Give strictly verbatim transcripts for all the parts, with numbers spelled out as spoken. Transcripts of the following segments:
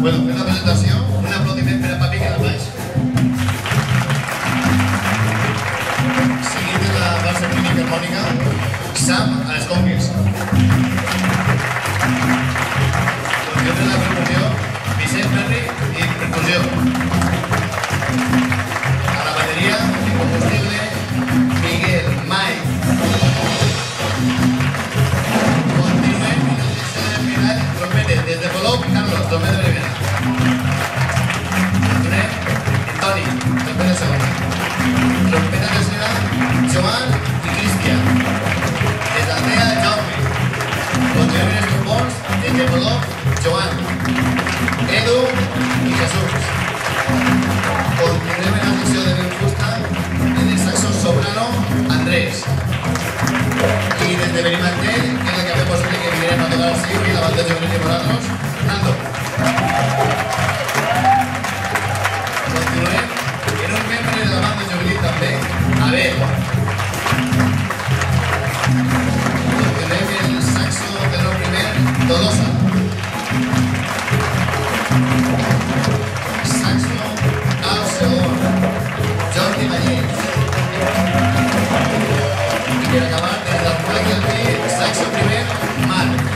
Bueno, fem la presentació. Un aplaudiment per a Papi, que és el baix. Seguit de la base clínica harmònica, Sam a les congues. Continuem de la percussió, Vicent Ferri i percussió. A la bateria, el combustible, Miguel Mai. Continuem i la secció de final, trompete, des de Polop, Carlos, trompete de primera. Continuem, Toni, trompete segona. Trompeta tercera, Joan i Cristian. Des d'Aldea, Jaume. Continuem en els trombons, des de Polop, Joan, Edu i Jesús. Continuem en la secció de veu fusta, des de saxo soprano, Andrés. I des de Benimantell, que és el que ha fet possible que vinguem a tocar el Siu i la banda de Jovenil i Morales, Nando. Continuem en un membre de la banda juvenil també, Abel. Continuem en el saxo tenor primer, Tolosa. Saxo alt segon, Jordi Vallès. I per acabar, des del Col·legi del Pi, saxo primer, Marc.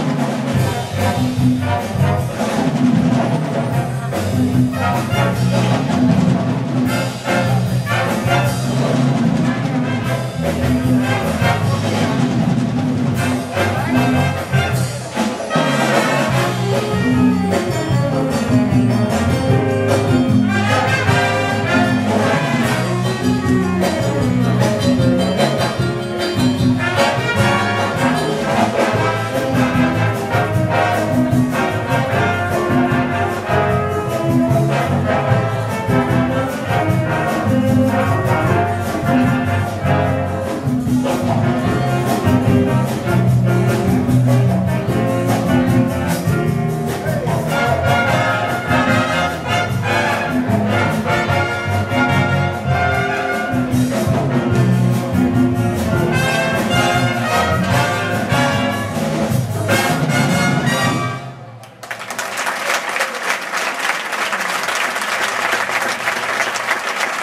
Thank you.